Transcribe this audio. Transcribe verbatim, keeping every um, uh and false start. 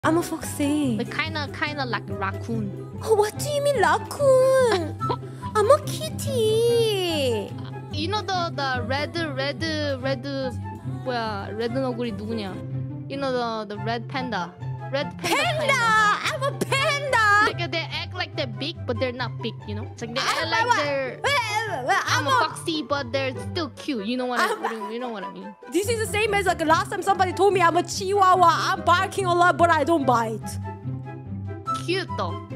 I'm a foxy. Like kind of, kind of like a raccoon. Oh, what do you mean raccoon? I'm a kitty. You know the the red, red, red, 뭐야? red 너구리 누구냐? You know the the red panda. Red panda. Panda. I'm a panda. Like they act like they're big, but they're not big. You know, it's like they act I'm like a- they're. I'm I'm a foxy, but they're still cute. You know what I I'm- You know what I mean? This is the same as like last time somebody told me I'm a chihuahua. I'm barking a lot, but I don't bite. Cute though.